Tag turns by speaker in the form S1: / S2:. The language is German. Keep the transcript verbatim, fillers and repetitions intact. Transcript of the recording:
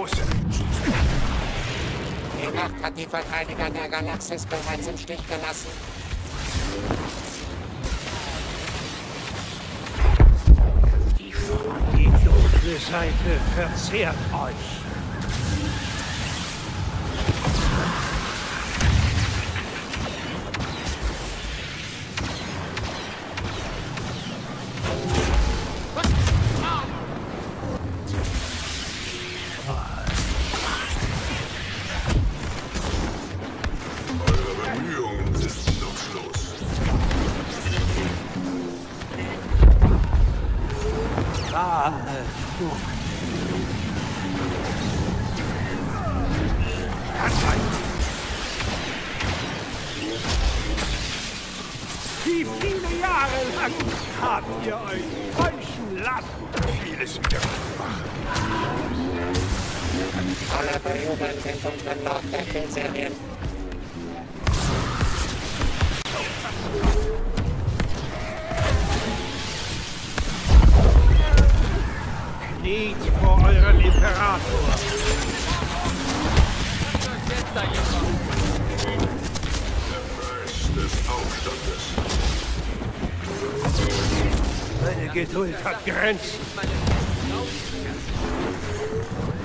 S1: Ressource.
S2: Die Nacht hat die Verteidiger der Galaxis bereits im Stich gelassen.
S1: Die, die dunkle Seite verzehrt euch. Wie viele Jahre lang habt ihr euch täuschen lassen? Vieles wieder machen.
S2: Alle bejubeln den dunklen Lord der Killserien.
S1: Kniet vor eurem Imperator.
S3: Des Aufstandes.
S1: Meine Geduld hat Grenzen.